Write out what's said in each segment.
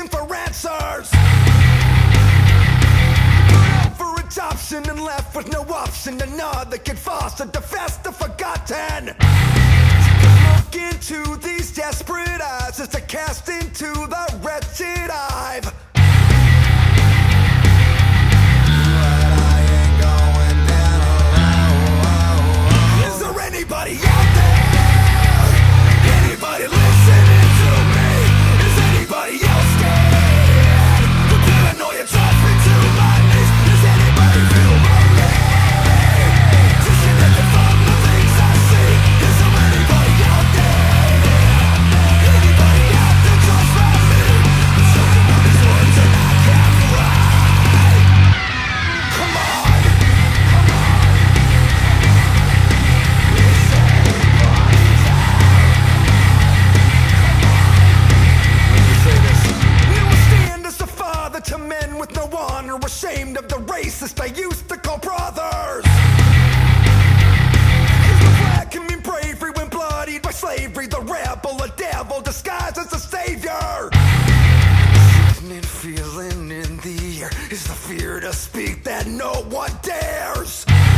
searching for answers, for adoption and left with no option. Another kid fostered to fast the forgotten. Look into these desperate eyes as they're cast into the wretched hive. But I ain't going down alone. Is there anybody out there? Anybody listening to me? Is anybody else scared? The paranoia drives me to my knees. Does anybody feel relieved? Disconnected from the things I see. Is there anybody out there? Anybody out there just like me? I'm choking on these words and I can't write. Come on, come on. Is anybody out? Let me say this. You will stand as a father to men with no honor, ashamed of the racist I used to call brothers. Cause the flag can mean bravery when bloodied by slavery. The rebel, a devil disguised as a savior. Sickening feeling in the air is the fear to speak that no one dares.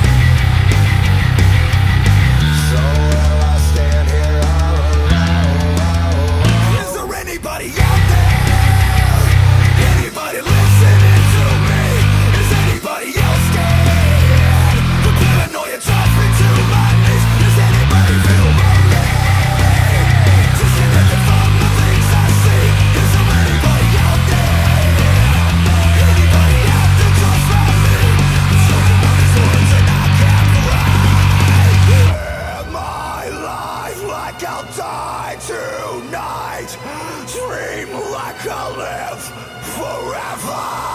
So will I stand here all alone? Is there anybody out there? Anybody listening to me? Is anybody else scared? The paranoia drives me to my knees. Does anybody feel relieved? Disconnected from the things I see. Is there anybody out there? Anybody out there just like me? I'm choking on these words and I can't write. Live my life like I'll die tonight. Dream like I'll live forever.